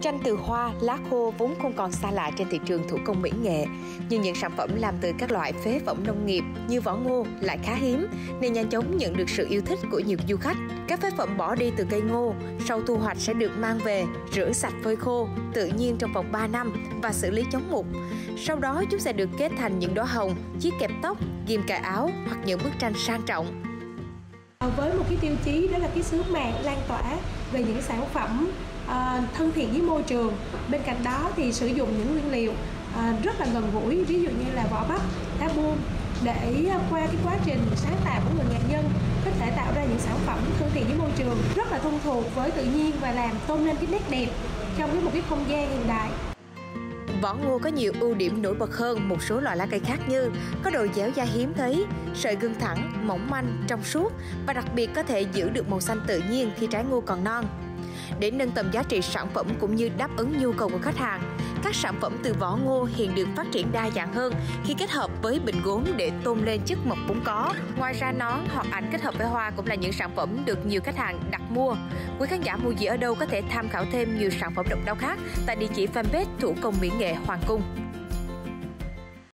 Tranh từ hoa, lá khô vốn không còn xa lạ trên thị trường thủ công mỹ nghệ, nhưng những sản phẩm làm từ các loại phế phẩm nông nghiệp như vỏ ngô lại khá hiếm nên nhanh chóng nhận được sự yêu thích của nhiều du khách. Các phế phẩm bỏ đi từ cây ngô sau thu hoạch sẽ được mang về, rửa sạch phơi khô tự nhiên trong vòng 3 năm và xử lý chống mục. Sau đó chúng sẽ được kết thành những đóa hồng, chiếc kẹp tóc, ghim cài áo hoặc những bức tranh sang trọng. Với một cái tiêu chí đó là cái sứ mạng lan tỏa về những sản phẩm thân thiện với môi trường. Bên cạnh đó thì sử dụng những nguyên liệu rất là gần gũi, ví dụ như là vỏ bắp, lá buông, để qua cái quá trình sáng tạo của người nghệ nhân có thể tạo ra những sản phẩm thân thiện với môi trường, rất là thân thuộc với tự nhiên và làm tôn lên cái nét đẹp trong một cái không gian hiện đại. Vỏ ngô có nhiều ưu điểm nổi bật hơn một số loại lá cây khác như có độ dẻo dai hiếm thấy, sợi gân thẳng, mỏng manh, trong suốt và đặc biệt có thể giữ được màu xanh tự nhiên khi trái ngô còn non. Để nâng tầm giá trị sản phẩm cũng như đáp ứng nhu cầu của khách hàng, các sản phẩm từ vỏ ngô hiện được phát triển đa dạng hơn khi kết hợp với bình gốm để tôn lên chất mộc vốn có. Ngoài ra nón hoặc ảnh kết hợp với hoa cũng là những sản phẩm được nhiều khách hàng đặt mua. Quý khán giả mua gì ở đâu có thể tham khảo thêm nhiều sản phẩm độc đáo khác tại địa chỉ fanpage Thủ công mỹ nghệ Hoàng Cung.